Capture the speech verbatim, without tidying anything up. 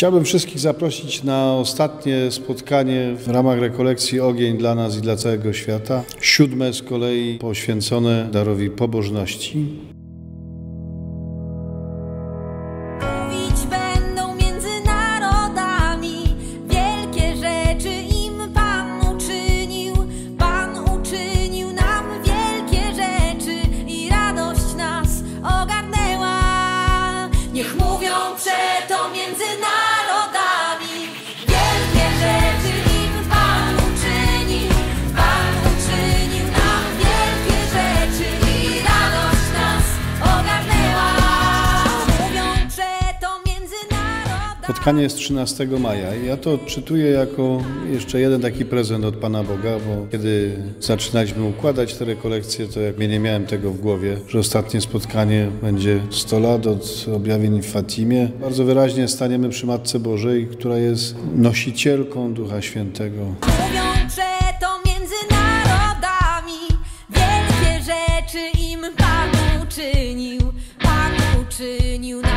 Chciałbym wszystkich zaprosić na ostatnie spotkanie w ramach rekolekcji Ogień dla nas i dla całego świata. Siódme z kolei poświęcone darowi pobożności. Niech mówią przeto między narodami, wielkie rzeczy im Pan uczynił. Pan uczynił nam wielkie rzeczy i radość nas ogarnęła. Mówią przeto między narodami. Spotkanie jest trzynastego maja i ja to czytuję jako jeszcze jeden taki prezent od Pana Boga, bo kiedy zaczynaliśmy układać te rekolekcje, to jak nie miałem tego w głowie, że ostatnie spotkanie będzie sto lat od objawień w Fatimie. Bardzo wyraźnie staniemy przy Matce Bożej, która jest nosicielką Ducha Świętego. Mówią przeto między narodami, wielkie rzeczy im Pan uczynił. Pan uczynił.